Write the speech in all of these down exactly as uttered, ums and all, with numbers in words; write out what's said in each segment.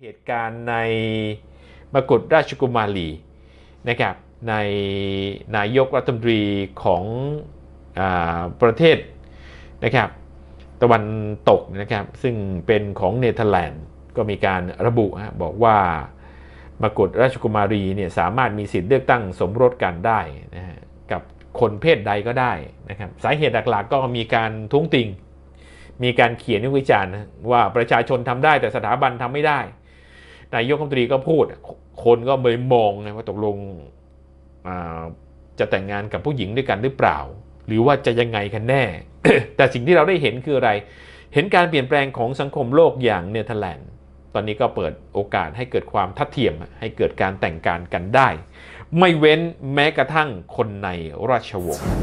เหตุการณ์ในมกุฎราชกุมารีนะครับในนายกรัฐมนตรีของอ่าประเทศนะครับตะวันตกนะครับซึ่งเป็นของเนเธอร์แลนด์ก็มีการระบุบอกว่ามกุฎราชกุมารีเนี่ยสามารถมีสิทธิ์เลือกตั้งสมรสกันได้นะฮะกับคนเพศใดก็ได้นะครับสาเหตุหลักๆก็มีการท้วงติงมีการเขียนวิจารณ์ว่าประชาชนทำได้แต่สถาบันทำไม่ได้นายกรัฐมนตรีก็พูดคนก็เลยมองนะว่าตกลงจะแต่งงานกับผู้หญิงด้วยกันหรือเปล่าหรือว่าจะยังไงกันแน่ แต่สิ่งที่เราได้เห็นคืออะไรเห็นการเปลี่ยนแปลงของสังคมโลกอย่างเนเธอร์แลนด์ตอนนี้ก็เปิดโอกาสให้เกิดความทัดเทียมให้เกิดการแต่งงานกันได้ไม่เว้นแม้กระทั่งคนในราชวงศ์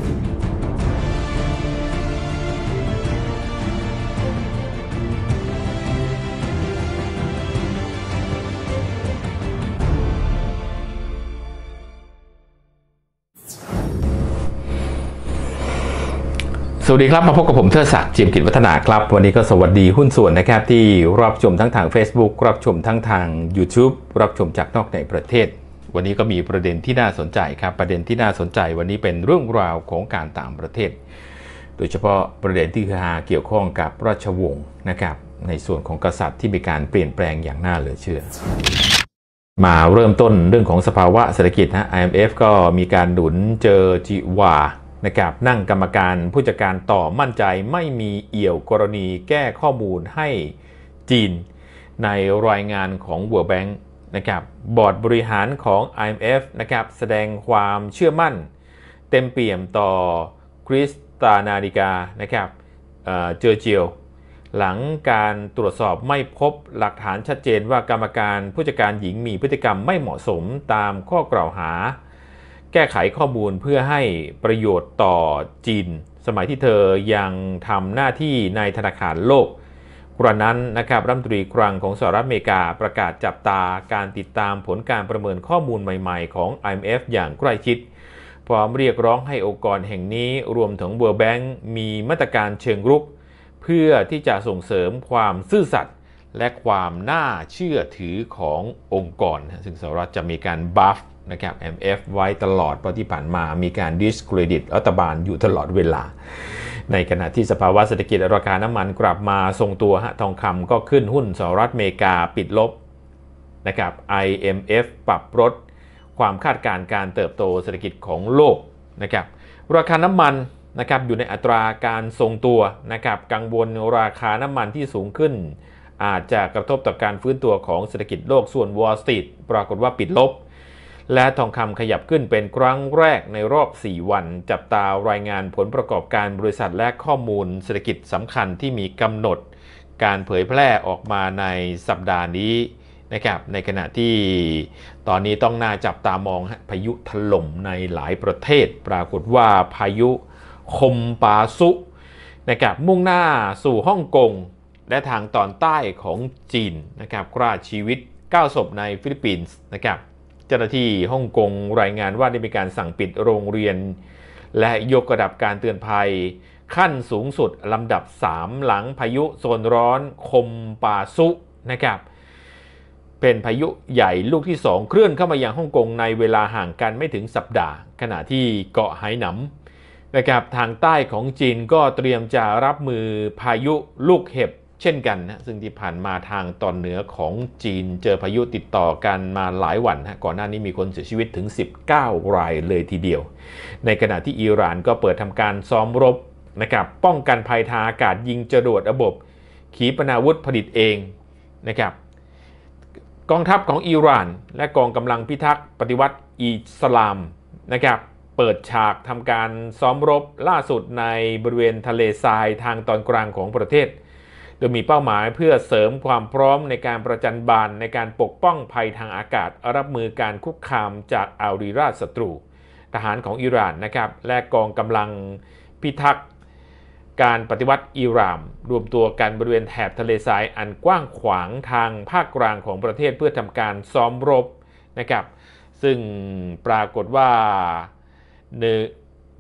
สวัสดีครับมาพบกับผมเทิดศักดิ์ เจียมกิจวัฒนาครับวันนี้ก็สวัสดีหุ้นส่วนนะครับที่รับชมทั้งทาง Facebook รับชมทั้งทาง YouTube รับชมจากนอกในประเทศวันนี้ก็มีประเด็นที่น่าสนใจครับประเด็นที่น่าสนใจวันนี้เป็นเรื่องราวของการต่างประเทศโดยเฉพาะประเด็นที่เกี่ยวข้องกับราชวงศ์นะครับในส่วนของกษัตริย์ที่มีการเปลี่ยนแปลงอย่างน่าเหลือเชื่อมาเริ่มต้นเรื่องของสภาวะเศรษฐกิจนะ ไอ เอ็ม เอฟ ก็มีการหนุนเจอจิวานะครับนั่งกรรมการผู้จัดการต่อมั่นใจไม่มีเอี่ยวกรณีแก้ข้อมูลให้จีนในรายงานของ World Bank นะครับบอร์ดบริหารของ ไอ เอ็ม เอฟ นะครับแสดงความเชื่อมั่นเต็มเปี่ยมต่อคริสตานาดิกานะครับเอ่อเจอเจียวหลังการตรวจสอบไม่พบหลักฐานชัดเจนว่ากรรมการผู้จัดการหญิงมีพฤติกรรมไม่เหมาะสมตามข้อกล่าวหาแก้ไขข้อมูลเพื่อให้ประโยชน์ต่อจีนสมัยที่เธอยังทำหน้าที่ในธนาคารโลกกระนั้นนะครับรัฐมนตรีคลังของสหรัฐอเมริกาประกาศจับตาการติดตามผลการประเมินข้อมูลใหม่ๆของ ไอ เอ็ม เอฟ อย่างใกล้ชิดพร้อมเรียกร้องให้องค์กรแห่งนี้รวมถึง World Bank มีมาตรการเชิงรุกเพื่อที่จะส่งเสริมความซื่อสัตย์และความน่าเชื่อถือขององค์กรซึ่งสหรัฐจะมีการบัฟนะครับ ไอ เอ็ม เอฟ ไว้ตลอดเพราะที่ผ่านมามีการ discredit รัฐบาลอยู่ตลอดเวลาในขณะที่สภาวะเศรษฐกิจราคาน้ำมันกลับมาทรงตัวฮะทองคำก็ขึ้นหุ้นสหรัฐอเมริกาปิดลบนะครับ ไอ เอ็ม เอฟ ปรับลดความคาดการณ์การเติบโตเศรษฐกิจของโลกนะครับราคาน้ำมันนะครับอยู่ในอัตราการทรงตัวนะครับกังวลราคาน้ำมันที่สูงขึ้นอาจจะกระทบต่อการฟื้นตัวของเศรษฐกิจโลกส่วน Wall Street ปรากฏว่าปิดลบและทองคำขยับขึ้นเป็นครั้งแรกในรอบสี่วันจับตารายงานผลประกอบการบริษัทและข้อมูลเศรษฐกิจสำคัญที่มีกำหนดการเผยแพร่ออกมาในสัปดาห์นี้นะครับในขณะที่ตอนนี้ต้องน่าจับตามองพายุถล่มในหลายประเทศปรากฏว่าพายุคมปาซุนะครับมุ่งหน้าสู่ฮ่องกงและทางตอนใต้ของจีนนะครับฆ่าชีวิตเก้าศพในฟิลิปปินส์นะครับเจ้าหน้าที่ฮ่องกงรายงานว่าได้มีการสั่งปิดโรงเรียนและยกระดับการเตือนภัยขั้นสูงสุดลำดับสามหลังพายุโซนร้อนคมปาซุนะครับเป็นพายุใหญ่ลูกที่สองเคลื่อนเข้ามายังฮ่องกงในเวลาห่างกันไม่ถึงสัปดาห์ขณะที่เกาะไหหนำนะครับทางใต้ของจีนก็เตรียมจะรับมือพายุลูกเห็บเช่นกันนะซึ่งที่ผ่านมาทางตอนเหนือของจีนเจอพายุติดต่อกันมาหลายวันนะก่อนหน้านี้มีคนเสียชีวิตถึงสิบเก้ารายเลยทีเดียวในขณะที่อิหร่านก็เปิดทำการซ้อมรบนะครับป้องกันภัยทางอากาศยิงจรวดระบบขีปนาวุธผลิตเองนะครับกองทัพของอิหร่านและกองกำลังพิทักษ์ปฏิวัติอิสลามนะครับเปิดฉากทำการซ้อมรบล่าสุดในบริเวณทะเลทรายทางตอนกลางของประเทศโดยมีเป้าหมายเพื่อเสริมความพร้อมในการประจันบานในการปกป้องภัยทางอากาศรับมือการคุกคามจากอารีราชศัตรูทหารของอิหร่านนะครับและกองกำลังพิทักษ์การปฏิวัติอิหร่านรวมตัวกันบริเวณแถบทะเลทรายอันกว้างขวางทางภาคกลางของประเทศเพื่อทำการซ้อมรบนะครับซึ่งปรากฏว่าเน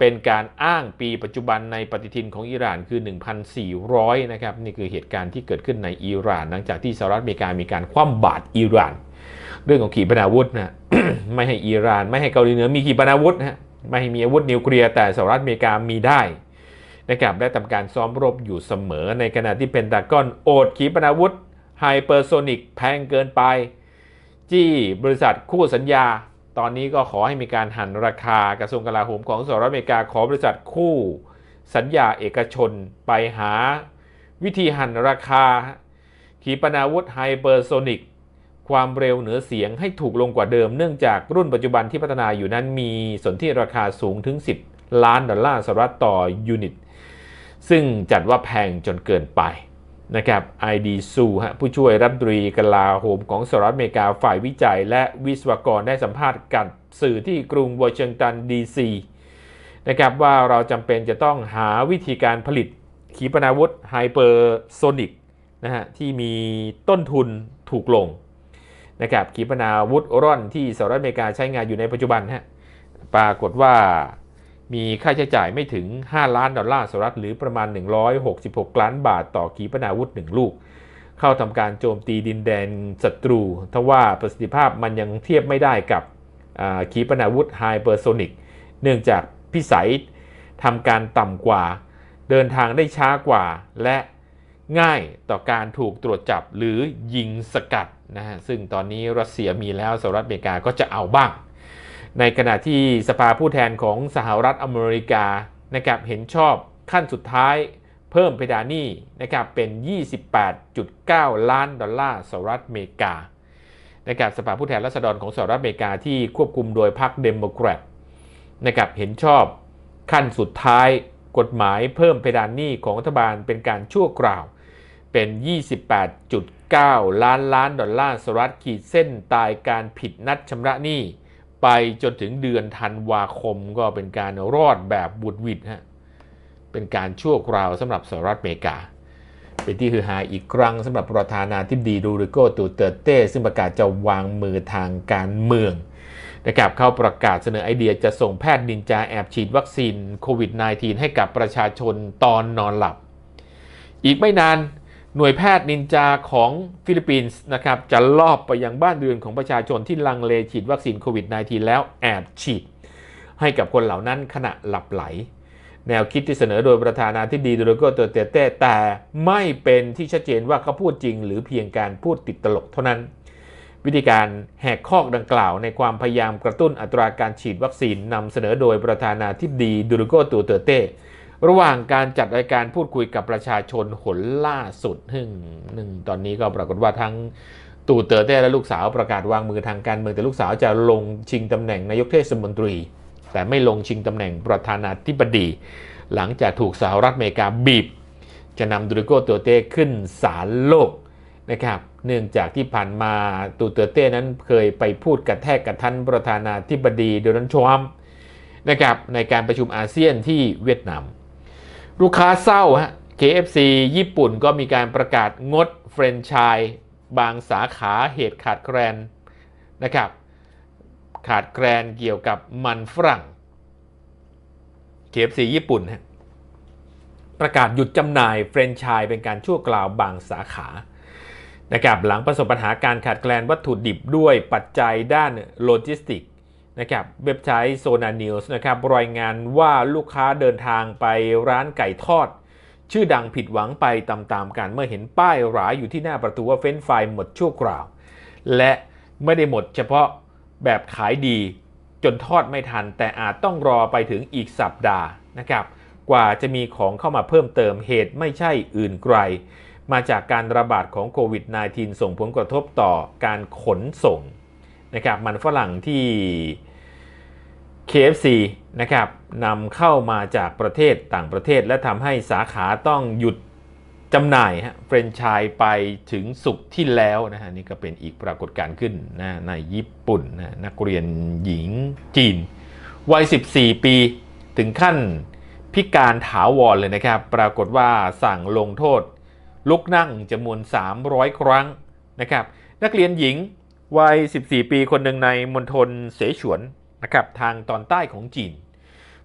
เป็นการอ้างปีปัจจุบันในปฏิทินของอิหร่านคือ หนึ่งพันสี่ร้อย นะครับนี่คือเหตุการณ์ที่เกิดขึ้นในอิหร่านหลังจากที่สหรัฐอเมริกามีการคว่ำบาตรอิหร่านเรื่องของขีปนาวุธนะ ไม่ให้อิหร่านไม่ให้เกาหลีเหนือมีขีปนาวุธนะไม่ให้มีอาวุธนิวเคลียร์แต่สหรัฐอเมริกามีได้นะครับได้ทำการซ้อมรบอยู่เสมอในขณะที่เพนทากอนโอดขีปนาวุธไฮเปอร์โซนิกแพงเกินไปจี้บริษัทคู่สัญญาตอนนี้ก็ขอให้มีการหั่นราคากระทรวงกลาโหมของสหรัฐอเมริกาขอบริษัทคู่สัญญาเอกชนไปหาวิธีหั่นราคาขีปนาวุธไฮเปอร์โซนิกความเร็วเหนือเสียงให้ถูกลงกว่าเดิมเนื่องจากรุ่นปัจจุบันที่พัฒนาอยู่นั้นมีสนธิราคาสูงถึงสิบล้านดอลลาร์สหรัฐต่อยูนิตซึ่งจัดว่าแพงจนเกินไปนะครับไอดีซูฮะผู้ช่วยรัฐมนตรีกลาโหมของสหรัฐอเมริกาฝ่ายวิจัยและวิศวกรได้สัมภาษณ์กับสื่อที่กรุงวอชิงตันดีซีนะครับว่าเราจำเป็นจะต้องหาวิธีการผลิตขีปนาวุธไฮเปอร์โซนิกนะฮะที่มีต้นทุนถูกลงนะครับขีปนาวุธร่อนที่สหรัฐอเมริกาใช้งานอยู่ในปัจจุบันฮะปรากฏว่ามีค่าใช้จ่ายไม่ถึงห้าล้านดอลลาร์สหรัฐหรือประมาณหนึ่งร้อยหกสิบหกล้านบาทต่อขีปนาวุธหนึ่งลูกเข้าทำการโจมตีดินแดนศัตรูทว่าประสิทธิภาพมันยังเทียบไม่ได้กับขีปนาวุธไฮเปอร์โซนิกเนื่องจากพิสัยทำการต่ำกว่าเดินทางได้ช้ากว่าและง่ายต่อการถูกตรวจจับหรือยิงสกัดนะฮะซึ่งตอนนี้รัสเซียมีแล้วสหรัฐอเมริกาก็จะเอาบ้างในขณะที่สภาผู้แทนของสหรัฐอเมริกานะครับเห็นชอบขั้นสุดท้ายเพิ่มเพดานหนี้นะครับเป็น ยี่สิบแปดจุดเก้า ล้านดอลลาร์สหรัฐอเมริกานะครับสภาผู้แทนราษฎรของสหรัฐอเมริกาที่ควบคุมโดยพรรคเดโมแครตนะครับเห็นชอบขั้นสุดท้ายกฎหมายเพิ่มเพดานหนี้ของรัฐบาลเป็นการชั่วคราวเป็น ยี่สิบแปดจุดเก้า ล้านล้านดอลลาร์สหรัฐขีดเส้นตายการผิดนัดชำระหนี้ไปจนถึงเดือนธันวาคมก็เป็นการรอดแบบบุดหวิดฮะเป็นการชั่วคราวสำหรับสหรัฐอเมริกาเป็นที่ฮือฮาอีกครั้งสำหรับประธานาธิบดีโรดริโก ดูเตอร์เต้ซึ่งประกาศจะวางมือทางการเมืองนะครับเข้าประกาศเสนอไอเดียจะส่งแพทย์นินจาแอบฉีดวัคซีนโควิด สิบเก้า ให้กับประชาชนตอนนอนหลับอีกไม่นานหน่วยแพทย์นินจาของฟิลิปปินส์นะครับจะลอบไปยังบ้านเรือนของประชาชนที่ลังเลฉีดวัคซีนโควิด สิบเก้า แล้วแอบฉีดให้กับคนเหล่านั้นขณะหลับไหลแนวคิดที่เสนอโดยประธานาธิบดีโรดริโก ดูเตอร์เต้แต่ไม่เป็นที่ชัดเจนว่าเขาพูดจริงหรือเพียงการพูดติดตลกเท่านั้นวิธีการแหกข้อดังกล่าวในความพยายามกระตุ้นอัตราการฉีดวัคซีนนำเสนอโดยประธานาธิบดีโรดริโก ดูเตอร์เต้ระหว่างการจัดรายการพูดคุยกับประชาชนหนล่าสุดหนึ่งหนึ่งตอนนี้ก็ปรากฏว่าทั้งดูเตอร์เต้และลูกสาวประกาศวางมือทางการเมืองแต่ลูกสาวจะลงชิงตำแหน่งนายกเทศมนตรีแต่ไม่ลงชิงตำแหน่งประธานาธิบดีหลังจากถูกสหรัฐอเมริกาบีบจะนำดูเตอร์โก ดูเตอร์เต้ขึ้นศาลโลกนะครับเนื่องจากที่ผ่านมาดูเตอร์เต้นั้นเคยไปพูดกระแทกกระทันประธานาธิบดีโดนัลด์ทรัมป์นะครับในการประชุมอาเซียนที่เวียดนามลูกค้าเศร้าฮะ เค เอฟ ซี ญี่ปุ่นก็มีการประกาศงดแฟรนไชส์บางสาขาเหตุขาดแคลนนะครับขาดแคลนเกี่ยวกับมันฝรั่ง เค เอฟ ซี ญี่ปุ่นฮะประกาศหยุดจำหน่ายแฟรนไชส์เป็นการชั่วคราวบางสาขานะครับหลังประสบปัญหาการขาดแคลนวัตถุดิบด้วยปัจจัยด้านโลจิสติกนะครับเว็บไซต์โซนานิวส์นะครับรายงานว่าลูกค้าเดินทางไปร้านไก่ทอดชื่อดังผิดหวังไปตามๆกันเมื่อเห็นป้ายหราอยู่ที่หน้าประตูว่าเฟรนช์ฟรายหมดชั่วคราวและไม่ได้หมดเฉพาะแบบขายดีจนทอดไม่ทันแต่อาจต้องรอไปถึงอีกสัปดาห์นะครับกว่าจะมีของเข้ามาเพิ่มเติมเหตุไม่ใช่อื่นไกลมาจากการระบาดของโควิด สิบเก้า ส่งผลกระทบต่อการขนส่งนะครับมันฝรั่งที่ เค เอฟ ซี นะครับนำเข้ามาจากประเทศต่างประเทศและทำให้สาขาต้องหยุดจำหน่ายฮะแฟรนไชส์ไปถึงศุกร์ที่แล้วนะฮะนี่ก็เป็นอีกปรากฏการณ์ขึ้นนะในญี่ปุ่นนะนักเรียนหญิงจีนวัยสิบสี่ปีถึงขั้นพิการถาวรเลยนะครับปรากฏว่าสั่งลงโทษลุกนั่งจำนวนสามร้อยครั้งนะครับนักเรียนหญิงวัยสิบสี่ปีคนหนึ่งในมณฑลเสฉวนนะครับทางตอนใต้ของจีน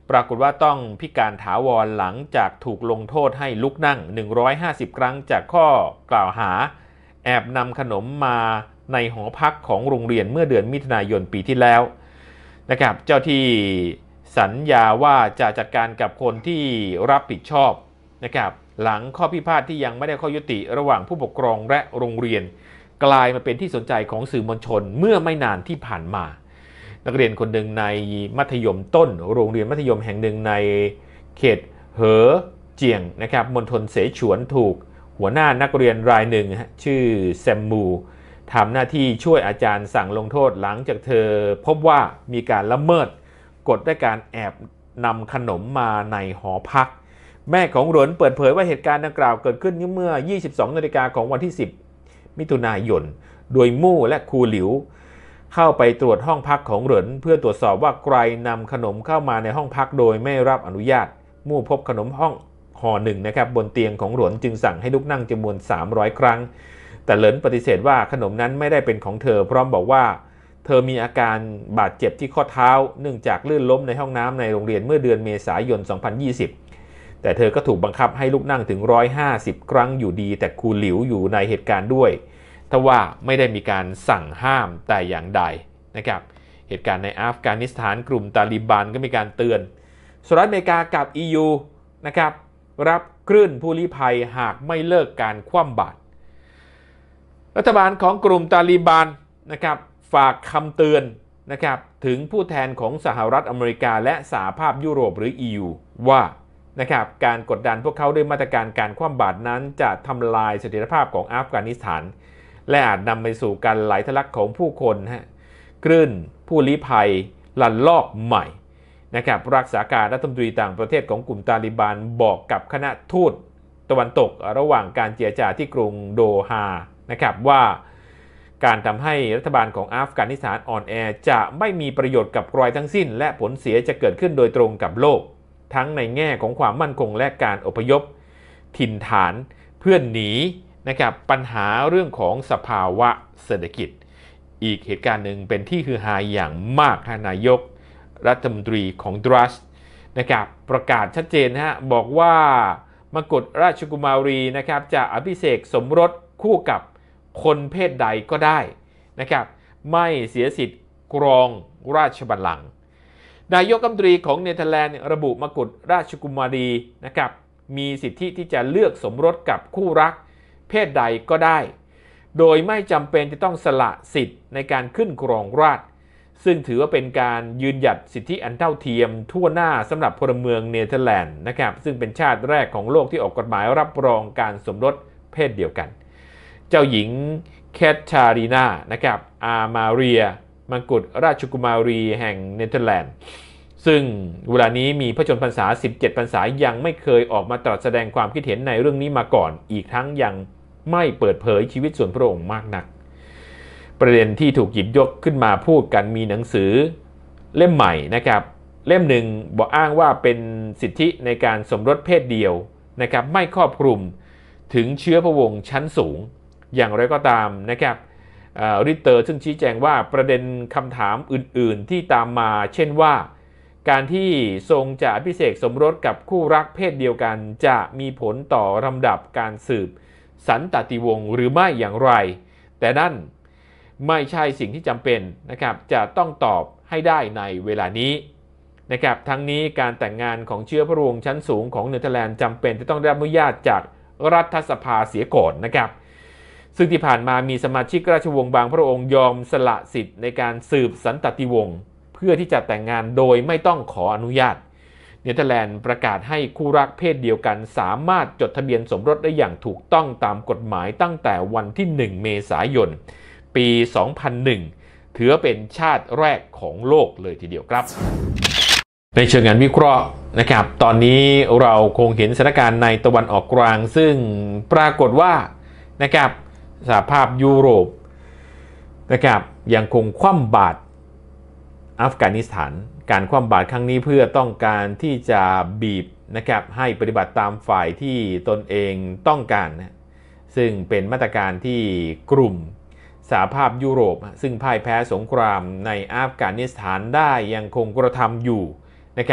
ปรากฏว่าต้องพิการถาวรหลังจากถูกลงโทษให้ลุกนั่งหนึ่งร้อยห้าสิบครั้งจากข้อกล่าวหาแอบนำขนมมาในหอพักของโรงเรียนเมื่อเดือนมิถุนายนปีที่แล้วนะครับเจ้าที่สัญญาว่าจะจัดการกับคนที่รับผิดชอบนะครับหลังข้อพิพาทที่ยังไม่ได้ข้อยุติระหว่างผู้ปกครองและโรงเรียนกลายมาเป็นที่สนใจของสื่อมวลชนเมื่อไม่นานที่ผ่านมานักเรียนคนหนึ่งในมัธยมต้นโรงเรียนมัธยมแห่งหนึ่งในเขตเหอเจียงนะครับมณฑลเสฉวนถูกหัวหน้านักเรียนรายหนึ่งชื่อแซมมูทำหน้าที่ช่วยอาจารย์สั่งลงโทษหลังจากเธอพบว่ามีการละเมิดกฎด้วยการแอบนำขนมมาในหอพักแม่ของเหรินเปิดเผยว่าเหตุการณ์ดังกล่าวเกิดขึ้นเมื่อ ยี่สิบสองนาฬิกาของวันที่สิบมิถุนายนโดยมู่และครูหลิวเข้าไปตรวจห้องพักของเหรินเพื่อตรวจสอบว่าใครนำขนมเข้ามาในห้องพักโดยไม่รับอนุญาตมู่พบขนมห้องห่อหนึ่งนะครับบนเตียงของเหรินจึงสั่งให้ลุกนั่งจำนวนสามร้อยครั้งแต่เหรินปฏิเสธว่าขนมนั้นไม่ได้เป็นของเธอพร้อมบอกว่าเธอมีอาการบาดเจ็บที่ข้อเท้าเนื่องจากลื่นล้มในห้องน้ำในโรงเรียนเมื่อเดือนเมษายนสองพันยี่สิบแต่เธอก็ถูกบังคับให้ลุกนั่งถึงหนึ่งร้อยห้าสิบครั้งอยู่ดีแต่ครูหลิวอยู่ในเหตุการณ์ด้วยทว่าไม่ได้มีการสั่งห้ามแต่อย่างใดนะครับเหตุการณ์ในอัฟกานิสถานกลุ่มตาลิบันก็มีการเตือนสหรัฐอเมริกากับ อี ยู นะครับรับคลื่นผู้ลี้ภัยหากไม่เลิกการคว่ำบาตรรัฐบาลของกลุ่มตาลิบันนะครับฝากคำเตือนนะครับถึงผู้แทนของสหรัฐอเมริกาและสหภาพยุโรปหรือ อี ยู ว่านะครับการกดดันพวกเขาด้วยมาตรการการคว่ำบาตรนั้นจะทำลายเสถียรภาพของอัฟกานิสถานและอาจนำไปสู่การไหลทะลักของผู้คนฮะคลื่นผู้ลี้ภัยลันลอกใหม่นะครับรักษาการรัฐมนตรีต่างประเทศของกลุ่มตาลิบันบอกกับคณะทูตตะวันตกระหว่างการเจรจาที่กรุงโดฮานะครับว่าการทำให้รัฐบาลของอัฟกานิสถานอ่อนแอจะไม่มีประโยชน์กับใครทั้งสิ้นและผลเสียจะเกิดขึ้นโดยตรงกับโลกทั้งในแง่ของความมั่นคงและการอพยพถิ่นฐานเพื่อนหนีนะครับปัญหาเรื่องของสภาวะเศรษฐกิจอีกเหตุการณ์หนึ่งเป็นที่ฮือฮาอย่างมากนายกรัฐมนตรีของดรัสนะครับประกาศชัดเจนนะฮะบอกว่ามกุฎราชกุมารีนะครับจะอภิเษกสมรสคู่กับคนเพศใดก็ได้นะครับไม่เสียสิทธิ์ครองราชบัลลังก์นายกรัฐมนตรีของเนเธอร์แลนด์ระบุมกุฎราชกุมารีนะครับมีสิทธิที่จะเลือกสมรสกับคู่รักเพศใดก็ได้โดยไม่จำเป็นจะต้องสละสิทธิ์ในการขึ้นครองราชย์ซึ่งถือว่าเป็นการยืนหยัดสิทธิอันเท่าเทียมทั่วหน้าสำหรับพลเมืองเนเธอร์แลนด์นะครับซึ่งเป็นชาติแรกของโลกที่ออกกฎหมายรับรองการสมรสเพศเดียวกันเจ้าหญิงแคทชารีนานะครับอามาเรียมกุฎราชกุมารีแห่งเนเธอร์แลนด์ซึ่งเวลานี้มีพระชนมพรรษาสิบเจ็ดพรรษายังไม่เคยออกมาตรัสแสดงความคิดเห็นในเรื่องนี้มาก่อนอีกทั้งยังไม่เปิดเผยชีวิตส่วนพระองค์มากนักประเด็นที่ถูกหยิบยกขึ้นมาพูดกันมีหนังสือเล่มใหม่นะครับเล่มหนึ่งบอกอ้างว่าเป็นสิทธิในการสมรสเพศเดียวนะครับไม่ครอบคลุมถึงเชื้อพระวงศ์ชั้นสูงอย่างไรก็ตามนะครับริตเตอร์ซึ่งชี้แจงว่าประเด็นคำถามอื่นๆที่ตามมาเช่นว่าการที่ทรงจะอภิเษกสมรสกับคู่รักเพศเดียวกันจะมีผลต่อลำดับการสืบสันตติวงศ์หรือไม่อย่างไรแต่นั่นไม่ใช่สิ่งที่จำเป็นนะครับจะต้องตอบให้ได้ในเวลานี้นะครับทั้งนี้การแต่งงานของเชื้อพระวงศ์ชั้นสูงของเนเธอร์แลนด์จำเป็นจะต้องได้รับอนุญาตจากรัฐสภาเสียก่อนนะครับซึ่งที่ผ่านมามีสมาชิกราชวงศ์บางพระองค์ยอมสละสิทธิ์ในการสืบสันตติวงศ์เพื่อที่จะแต่งงานโดยไม่ต้องขออนุญาตเนเธอร์แลนด์ประกาศให้คู่รักเพศเดียวกันสามารถจดทะเบียนสมรสได้อย่างถูกต้องตามกฎหมายตั้งแต่วันที่หนึ่งเมษายนปีสองพันหนึ่งถือเป็นชาติแรกของโลกเลยทีเดียวครับในเชิงงานวิเคราะห์นะครับตอนนี้เราคงเห็นสถานการณ์ในตะวันออกกลางซึ่งปรากฏว่านะครับสหภาพยุโรปนะครับยังคงคว่ำบาตรอัฟกานิสถานการคว่ำบาตรครั้งนี้เพื่อต้องการที่จะบีบนะครับให้ปฏิบัติตามฝ่ายที่ตนเองต้องการนะซึ่งเป็นมาตรการที่กลุ่มสหภาพยุโรปซึ่งพ่ายแพ้สงครามในอัฟกานิสถานได้ยังคงกระทำอยู่นะครับ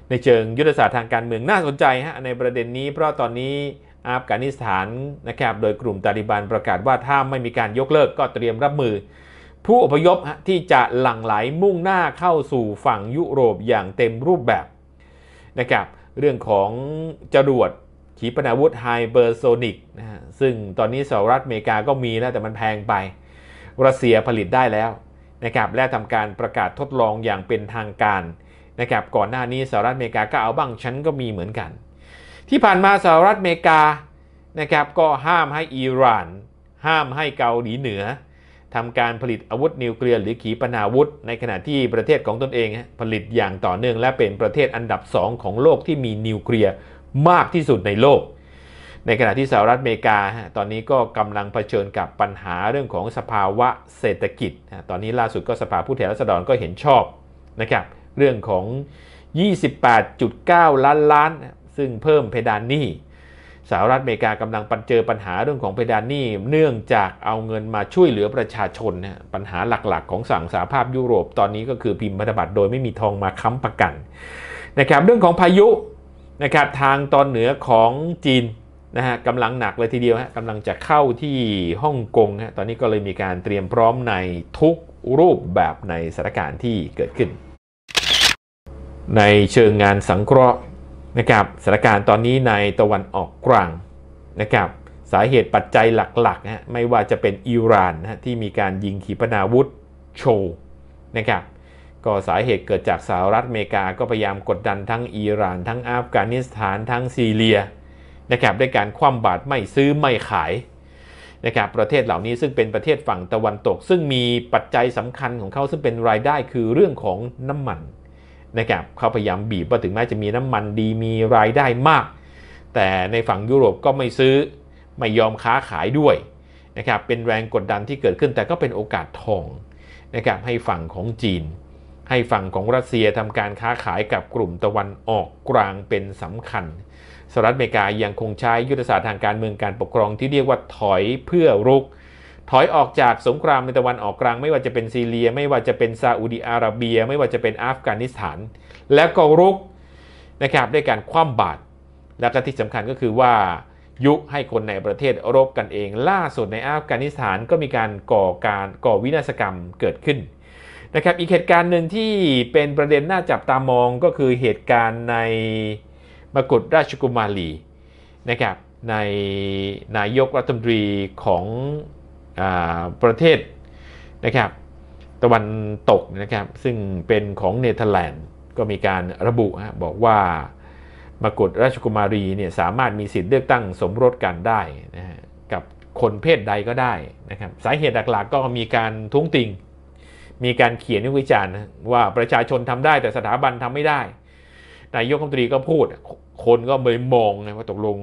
ในเชิงยุทธศาสตร์ทางการเมืองน่าสนใจฮะในประเด็นนี้เพราะตอนนี้อัฟกานิสถานนะครับโดยกลุ่มตาลิบันประกาศว่าถ้าไม่มีการยกเลิกก็เตรียมรับมือผู้อพยพที่จะหลั่งไหลมุ่งหน้าเข้าสู่ฝั่งยุโรปอย่างเต็มรูปแบบนะครับเรื่องของจรวดขีปนาวุธไฮเปอร์โซนิกนะฮะซึ่งตอนนี้สหรัฐอเมริกาก็มีแล้วแต่มันแพงไปรัสเซียผลิตได้แล้วนะครับและทำการประกาศทดลองอย่างเป็นทางการนะครับก่อนหน้านี้สหรัฐอเมริกาก็เอาบ้างฉันก็มีเหมือนกันที่ผ่านมาสหรัฐอเมริกานะครับก็ห้ามให้อิหร่านห้ามให้เกาหลีเหนือทำการผลิตอาวุธนิวเคลียร์หรือขีปนาวุธในขณะที่ประเทศของตนเองผลิตอย่างต่อเนื่องและเป็นประเทศอันดับสองของโลกที่มีนิวเคลียร์มากที่สุดในโลกในขณะที่สหรัฐอเมริกาตอนนี้ก็กำลังเผชิญกับปัญหาเรื่องของสภาวะเศรษฐกิจตอนนี้ล่าสุดก็สภาผู้แทนราษฎรก็เห็นชอบนะครับเรื่องของ ยี่สิบแปดจุดเก้า ล้านล้านซึ่งเพิ่มเพดานหนี้สหรัฐอเมริกากำลังเจอปัญหาเรื่องของเพดานหนี้เนื่องจากเอาเงินมาช่วยเหลือประชาชนนะปัญหาหลักๆของสั่งสหภาพยุโรปตอนนี้ก็คือพิมพ์พันธบัตรโดยไม่มีทองมาค้ำประกันนะครับเรื่องของพายุนะครับทางตอนเหนือของจีนนะฮะกำลังหนักเลยทีเดียวฮะกำลังจะเข้าที่ฮ่องกงฮะตอนนี้ก็เลยมีการเตรียมพร้อมในทุกรูปแบบในสถานการณ์ที่เกิดขึ้นในเชิงงานสังเคราะห์นะครับสถานการณ์ตอนนี้ในตะวันออกกลางนะครับสาเหตุปัจจัยหลักๆนะไม่ว่าจะเป็นอิหร่านนะที่มีการยิงขีปนาวุธโชว์นะครับก็สาเหตุเกิดจากสหรัฐอเมริกาก็พยายามกดดันทั้งอิหร่านทั้งอัฟกานิสถานทั้งซีเรียนะครับด้วยการคว่ำบาตรไม่ซื้อไม่ขายนะครับประเทศเหล่านี้ซึ่งเป็นประเทศฝั่งตะวันตกซึ่งมีปัจจัยสำคัญของเขาซึ่งเป็นรายได้คือเรื่องของน้ำมันนะครับเขาพยายามบีบว่าถึงแม้จะมีน้ำมันดีมีรายได้มากแต่ในฝั่งยุโรปก็ไม่ซื้อไม่ยอมค้าขายด้วยนะครับเป็นแรงกดดันที่เกิดขึ้นแต่ก็เป็นโอกาสทองนะครับให้ฝั่งของจีนให้ฝั่งของรัสเซียทำการค้าขายกับกลุ่มตะวันออกกลางเป็นสำคัญสหรัฐอเมริกายังคงใช้ยุทธศาสตร์ทางการเมืองการปกครองที่เรียกว่าถอยเพื่อรุกถอยออกจากสงครามในตะวันออกกลางไม่ว่าจะเป็นซีเรียไม่ว่าจะเป็นซาอุดิอาระเบียไม่ว่าจะเป็นอัฟกานิสถานและก็รุกนะครับด้วยการคว่ำบาตรและก็ที่สำคัญก็คือว่ายุให้คนในประเทศรบกันเองล่าสุดในอัฟกานิสถานก็มีการก่อการก่อวินาศกรรมเกิดขึ้นนะครับอีกเหตุการณ์หนึ่งที่เป็นประเด็นน่าจับตามองก็คือเหตุการณ์ในมกุฎราชกุมารีนะครับในนายกรัฐมนตรีของอ่าประเทศนะครับตะวันตกนะครับซึ่งเป็นของเนเธอร์แลนด์ก็มีการระบุฮะบอกว่ามกุฎราชกุมารีเนี่ยสามารถมีสิทธิ์เลือกตั้งสมรสกันได้นะฮะกับคนเพศใดก็ได้นะครับสาเหตุหลักๆก็มีการท้วงติงมีการเขียนวิจารณ์ว่าประชาชนทำได้แต่สถาบันทำไม่ได้นายกรัฐมนตรีก็พูดคนก็เลยมองนะว่าตกลง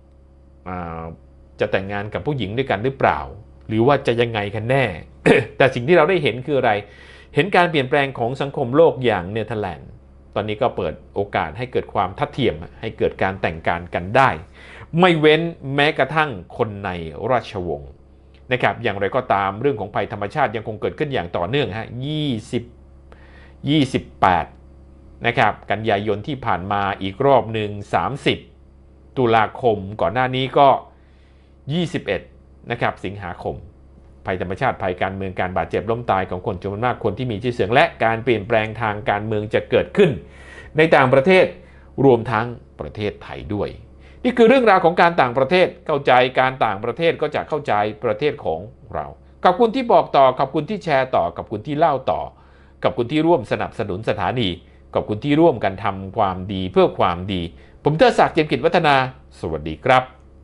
จะแต่งงานกับผู้หญิงด้วยกันหรือเปล่าหรือว่าจะยังไงกันแน่ แต่สิ่งที่เราได้เห็นคืออะไรเห็นการเปลี่ยนแปลงของสังคมโลกอย่างเนเธอร์แลนด์ตอนนี้ก็เปิดโอกาสให้เกิดความทัดเทียมให้เกิดการแต่งงานกันได้ไม่เว้นแม้กระทั่งคนในราชวงศ์นะครับอย่างไรก็ตามเรื่องของภัยธรรมชาติยังคงเกิดขึ้นอย่างต่อเนื่องฮะยี่สิบ ยี่สิบแปดนะครับกันยายนที่ผ่านมาอีกรอบหนึ่งสามสิบตุลาคมก่อนหน้านี้ก็ยี่สิบเอ็ดนะครับสิงหาคมภัยธรรมชาติภัยการเมืองการบาดเจ็บล้มตายของคนจำนวนมากคนที่มีชื่อเสียงและการเปลี่ยนแปลงทางการเมืองจะเกิดขึ้นในต่างประเทศรวมทั้งประเทศไทยด้วยนี่คือเรื่องราวของการต่างประเทศเข้าใจการต่างประเทศก็จะเข้าใจประเทศของเราขอบคุณที่บอกต่อขอบคุณที่แชร์ต่อขอบคุณที่เล่าต่อขอบคุณที่ร่วมสนับสนุนสถานีขอบคุณที่ร่วมกันทำความดีเพื่อความดีผมเทิดศักดิ์เจียมกิจวัฒนาสวัสดีครับ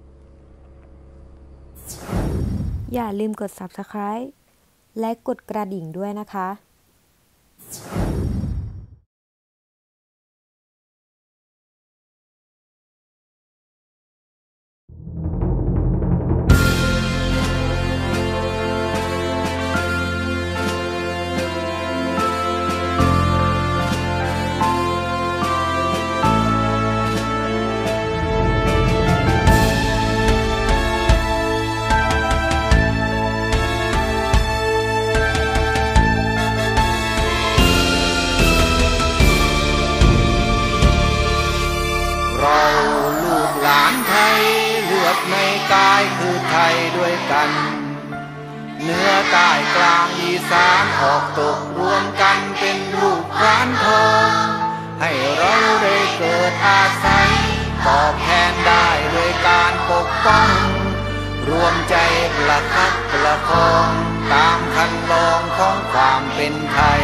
อย่าลืมกด ซับสไครบ์ และกดกระดิ่งด้วยนะคะด้วยกันเหนือใต้กลางอีสานออกตกรวมกันเป็นรูปร้านทองให้เราได้เกิดอาศัยตอบแทนได้ด้วยการปกป้องรวมใจประคับประคองตามคันลองของความเป็นไทย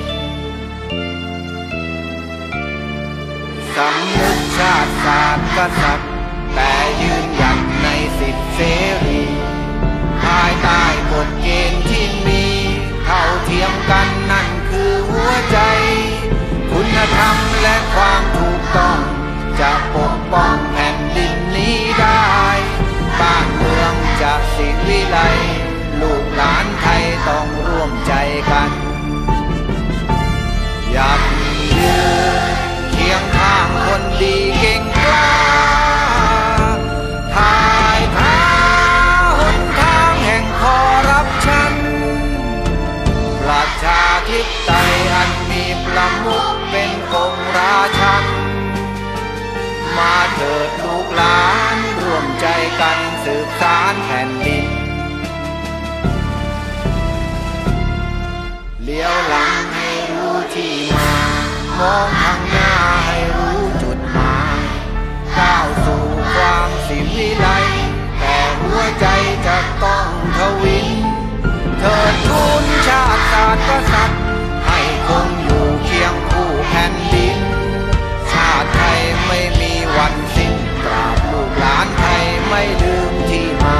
สำนึกชาติศาสตร์กษัตริย์แต่ยืนหยัดในสิทธิเสรีภายใต้กฎเกณฑ์ที่มีเท่าเทียมกันนั่นคือหัวใจคุณธรรมและความถูกต้องจะปกป้องแผ่นดินนี้ได้บ้านเมืองจะสิวิไลลูกหลานไทยต้องร่วมใจกันหยัดยืนเคียงข้างคนดีเก่งกล้าทายท้าหนทางแห่งคอร์รัปชันประชาธิปไตยอันมีประมุขเป็นองค์ราชันมาเถิดลูกหลานร่วมใจกันสืบสานแผ่นดินเลี้ยวหลังให้รู้ที่มามองข้างหน้าให้รู้จุดหมายก้าวสู่ความสิวิไลแต่หัวใจจะต้องทวินเถิดทูลชาติศาสตร์กษัตริย์ให้คงอยู่เคียงคู่แผ่นดินชาติไทยไม่มีวันสิ้นตราบลูกหลานไทยไม่ลืมที่มา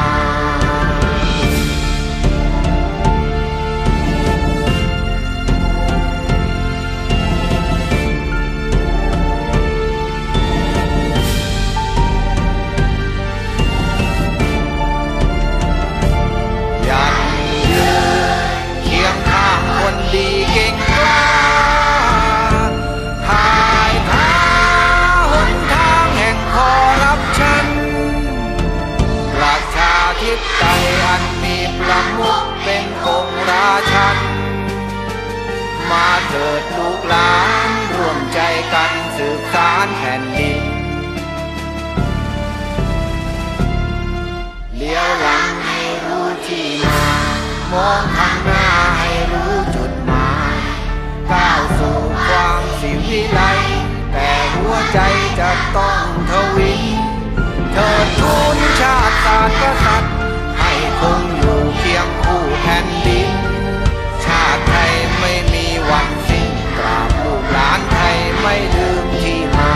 ดีเก่งกล้าทายท้าหนทางแห่งคอร์รัปชันประชาธิปไตยอันมีประมุขเป็นองค์ราชันมาเถิดลูกหลานร่วมใจกันสืบสานแผ่นดินเลี้ยวหลังให้รู้ที่มามองข้างหน้าให้รู้จุดหมายก้าวสู่ความสิวิไลแต่หัวใจจะต้องทวินเถิดทูลชาติศาสตร์กษัตริย์ให้คงอยู่เคียงคู่แผ่นดินชาติไทยไม่มีวันสิ้นตราบลูกหลานไทยไม่ลืมที่มา